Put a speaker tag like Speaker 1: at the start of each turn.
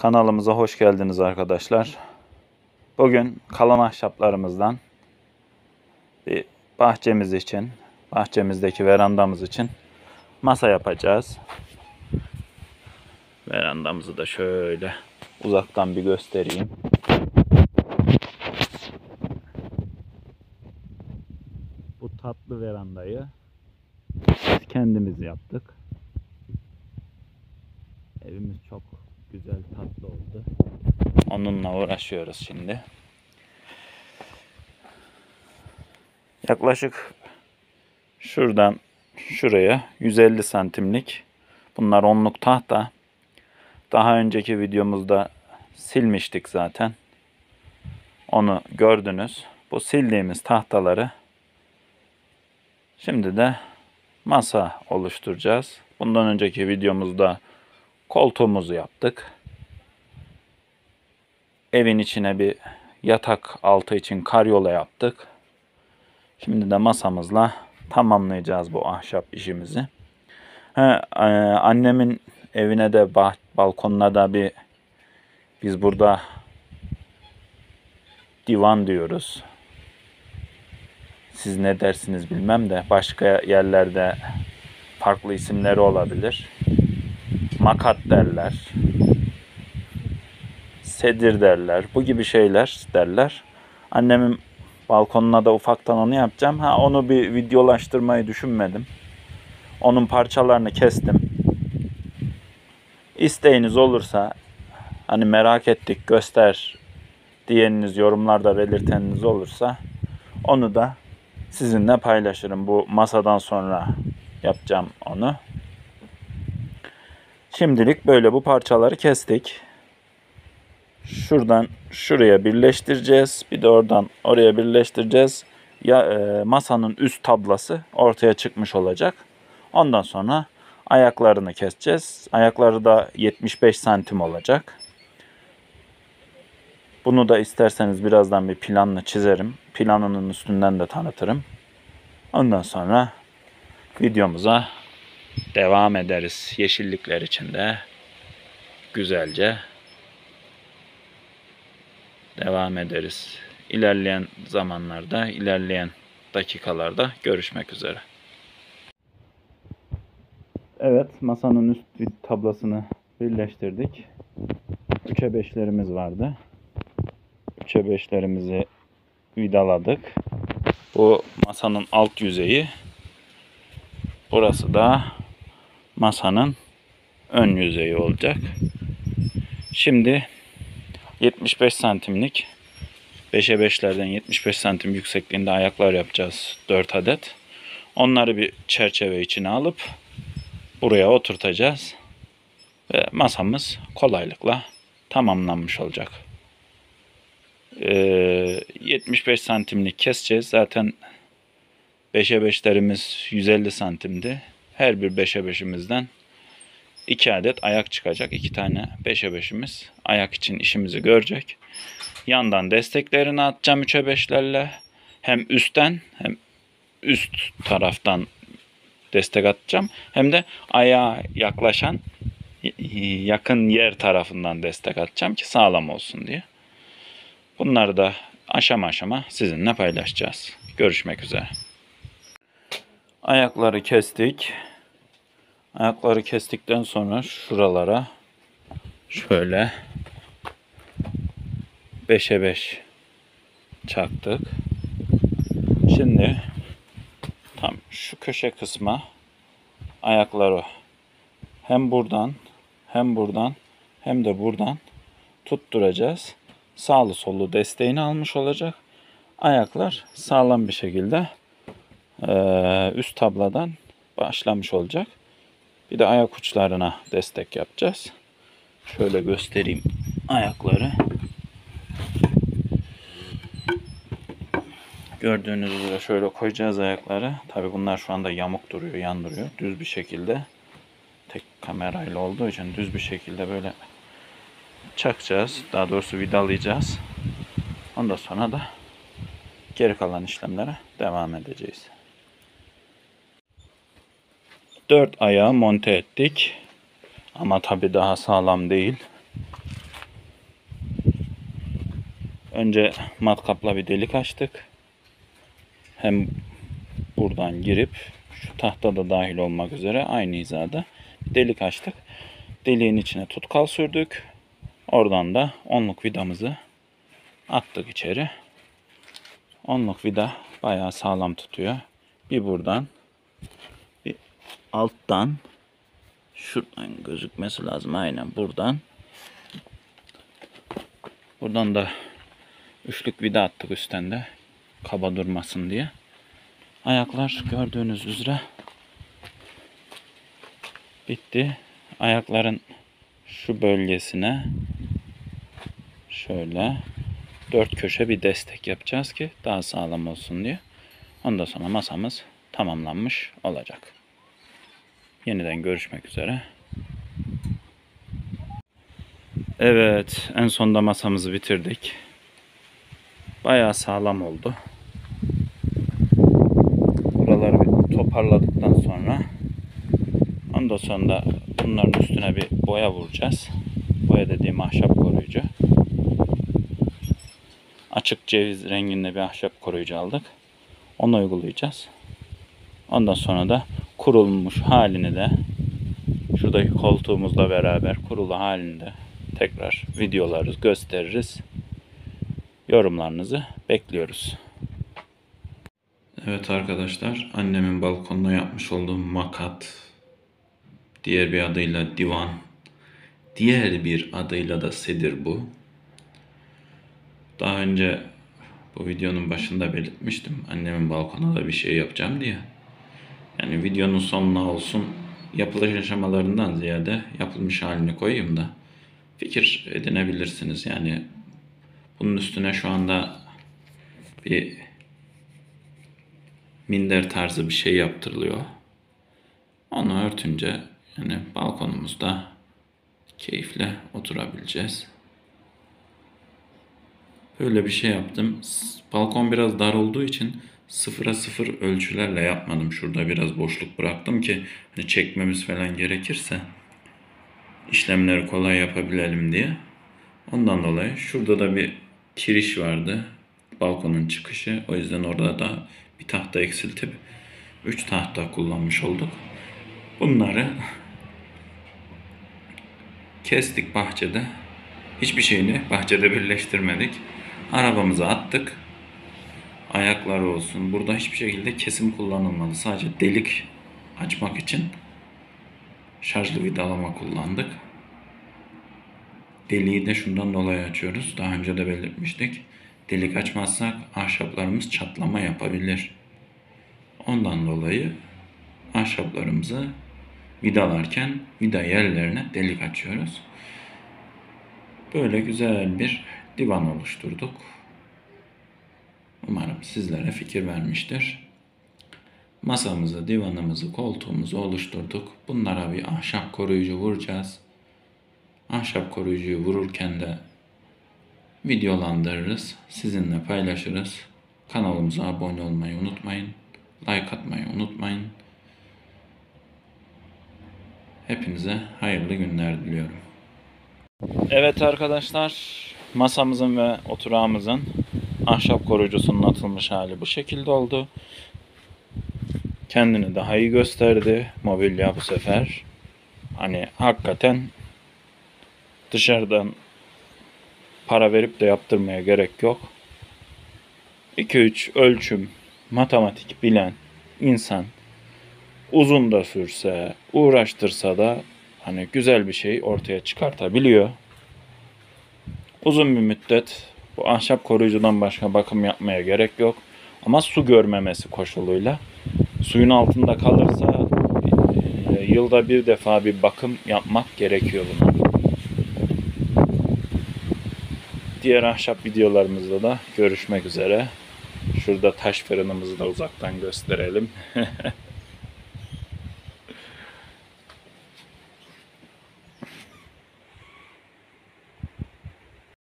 Speaker 1: Kanalımıza hoş geldiniz arkadaşlar. Bugün kalan ahşaplarımızdan bir bahçemiz için, bahçemizdeki verandamız için masa yapacağız. Verandamızı da şöyle uzaktan bir göstereyim. Bu tatlı verandayı biz kendimiz yaptık. Evimiz çok güzel, tatlı oldu. Onunla uğraşıyoruz şimdi. Yaklaşık şuradan şuraya 150 santimlik. Bunlar onluk tahta. Daha önceki videomuzda silmiştik zaten. Onu gördünüz. Bu sildiğimiz tahtaları şimdi de masa oluşturacağız. Bundan önceki videomuzda koltuğumuzu yaptık. Evin içine bir yatak altı için karyola yaptık. Şimdi de masamızla tamamlayacağız bu ahşap işimizi. Annemin evine de balkonuna da biz burada divan diyoruz. Siz ne dersiniz bilmem de başka yerlerde farklı isimleri olabilir. Makat derler. Sedir derler. Bu gibi şeyler derler. Annemin balkonuna da ufaktan onu yapacağım. Onu bir videolaştırmayı düşünmedim. Onun parçalarını kestim. İsteğiniz olursa hani merak ettik göster diyeniniz, yorumlarda belirteniniz olursa onu da sizinle paylaşırım. Bu masadan sonra yapacağım onu. Şimdilik böyle bu parçaları kestik. Şuradan şuraya birleştireceğiz. Bir de oradan oraya birleştireceğiz. Masanın üst tablası ortaya çıkmış olacak. Ondan sonra ayaklarını keseceğiz. Ayakları da 75 santim olacak. Bunu da isterseniz birazdan bir planını çizerim. Planının üstünden de tanıtırım. Ondan sonra videomuza devam ederiz. Yeşillikler içinde güzelce devam ederiz. İlerleyen zamanlarda, ilerleyen dakikalarda görüşmek üzere. Evet, masanın üst tablasını birleştirdik. 3'e 5'lerimiz vardı. 3'e 5'lerimizi vidaladık. Bu masanın alt yüzeyi. Burası da masanın ön yüzeyi olacak. Şimdi 75 santimlik 5'e 5'lerden 75 santim yüksekliğinde ayaklar yapacağız. 4 adet. Onları bir çerçeve içine alıp buraya oturtacağız. Ve masamız kolaylıkla tamamlanmış olacak. 75 santimlik keseceğiz. Zaten 5'e 5'lerimiz 150 santimdi. Her bir 5'e 5'imizden 2 adet ayak çıkacak. 2 tane 5'e 5'imiz ayak için işimizi görecek. Yandan desteklerini atacağım 3'e 5'lerle. Hem üstten hem üst taraftan destek atacağım. Hem de ayağa yaklaşan yakın yer tarafından destek atacağım ki sağlam olsun diye. Bunları da aşama aşama sizinle paylaşacağız. Görüşmek üzere. Ayakları kestik. Ayakları kestikten sonra şuralara şöyle 5'e 5 çaktık. Şimdi tam şu köşe kısma ayakları hem buradan hem buradan hem de buradan tutturacağız. Sağlı sollu desteğini almış olacak. Ayaklar sağlam bir şekilde üst tabladan başlamış olacak. Bir de ayak uçlarına destek yapacağız. Şöyle göstereyim ayakları. Gördüğünüz üzere şöyle koyacağız ayakları. Tabi bunlar şu anda yamuk duruyor, yan duruyor. Düz bir şekilde tek kamerayla olduğu için düz bir şekilde böyle çakacağız. Daha doğrusu vidalayacağız. Ondan sonra da geri kalan işlemlere devam edeceğiz. 4 ayağı monte ettik. Ama tabi daha sağlam değil. Önce matkapla bir delik açtık. Hem buradan girip şu tahta da dahil olmak üzere aynı hizada bir delik açtık. Deliğin içine tutkal sürdük. Oradan da onluk vidamızı attık içeri. Onluk vida bayağı sağlam tutuyor. Bir buradan, bir alttan, şuradan gözükmesi lazım. Aynen buradan. Buradan da üçlük vida attık üstten de, kaba durmasın diye. Ayaklar gördüğünüz üzere bitti. Ayakların şu bölgesine şöyle 4 köşe bir destek yapacağız ki daha sağlam olsun diye. Ondan sonra masamız tamamlanmış olacak. Yeniden görüşmek üzere. Evet, en sonunda masamızı bitirdik. Bayağı sağlam oldu. Buraları bir toparladıktan sonra ondan sonra bunların üstüne bir boya vuracağız. Boya dediğim ahşap koruyucu. Açık ceviz renginde bir ahşap koruyucu aldık. Onu uygulayacağız. Ondan sonra da kurulmuş halini de şuradaki koltuğumuzla beraber kurulu halini de tekrar videolarız, gösteririz. Yorumlarınızı bekliyoruz. Evet arkadaşlar, annemin balkonuna yapmış olduğum makat, diğer bir adıyla divan, diğer bir adıyla da sedir bu. Daha önce bu videonun başında belirtmiştim. Annemin balkonuna da bir şey yapacağım diye. Yani videonun sonuna olsun, yapılış aşamalarından ziyade yapılmış halini koyayım da fikir edinebilirsiniz. Yani bunun üstüne şu anda bir minder tarzı bir şey yaptırılıyor. Onu örtünce yani balkonumuzda keyifle oturabileceğiz. Böyle bir şey yaptım. Balkon biraz dar olduğu için 0'a 0 ölçülerle yapmadım. Şurada biraz boşluk bıraktım ki hani çekmemiz falan gerekirse işlemleri kolay yapabilelim diye. Ondan dolayı şurada da bir kiriş vardı. Balkonun çıkışı. O yüzden orada da bir tahta eksiltip 3 tahta kullanmış olduk. Bunları kestik bahçede. Hiçbir şeyini bahçede birleştirmedik. Arabamıza attık. Ayakları olsun. Burada hiçbir şekilde kesim kullanılmadı. Sadece delik açmak için şarjlı vidalama kullandık. Deliği de şundan dolayı açıyoruz. Daha önce de belirtmiştik. Delik açmazsak ahşaplarımız çatlama yapabilir. Ondan dolayı ahşaplarımızı vidalarken vida yerlerine delik açıyoruz. Böyle güzel bir divan oluşturduk. Umarım sizlere fikir vermiştir. Masamızı, divanımızı, koltuğumuzu oluşturduk. Bunlara bir ahşap koruyucu vuracağız. Ahşap koruyucuyu vururken de videolandırırız. Sizinle paylaşırız. Kanalımıza abone olmayı unutmayın. Like atmayı unutmayın. Hepinize hayırlı günler diliyorum. Evet arkadaşlar, masamızın ve oturağımızın ahşap koruyucusunun atılmış hali bu şekilde oldu. Kendini daha iyi gösterdi mobilya bu sefer. Hani hakikaten dışarıdan para verip de yaptırmaya gerek yok. 2-3 ölçüm matematik bilen insan uzun da sürse, uğraştırsa da hani güzel bir şey ortaya çıkartabiliyor. Uzun bir müddet bu ahşap koruyucudan başka bakım yapmaya gerek yok. Ama su görmemesi koşuluyla. Suyun altında kalırsa yılda bir defa bir bakım yapmak gerekiyor buna. Diğer ahşap videolarımızda da görüşmek üzere. Şurada taş fırınımızı da uzaktan gösterelim.